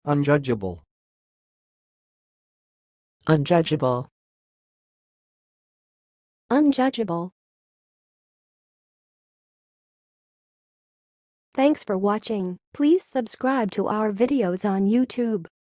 unjudgeable, unjudgeable, unjudgeable. Thanks for watching. Please subscribe to our videos on YouTube.